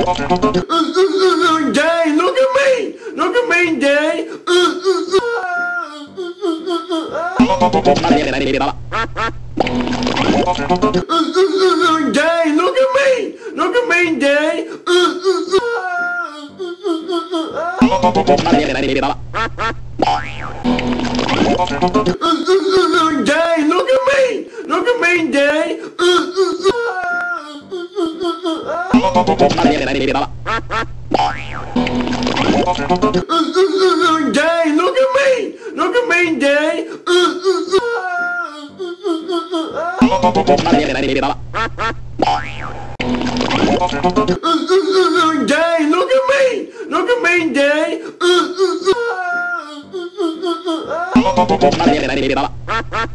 Jay, look at me! Look at me, Jay! Jay, look at me! Look at me, Jay! Jay, look at me! Look at me, Jay! Jay, look at me! Look at me, Jay! Jay, look at me! Look at me, Jay! Jay, look at me! Look at me, Jay!